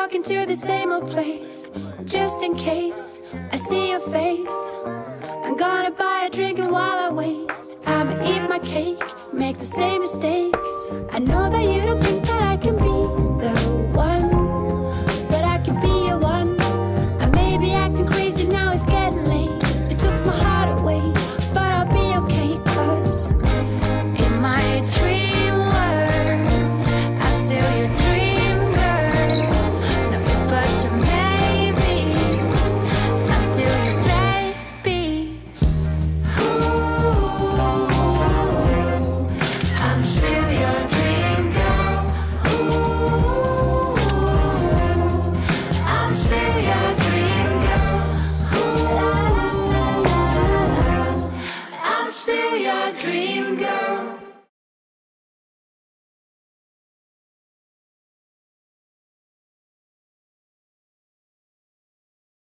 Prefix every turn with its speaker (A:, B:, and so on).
A: walking to the same old place, just in case I see your face. I'm gonna buy a drink and while I wait, I'ma eat my cake, make the same mistakes. I know that you don't think that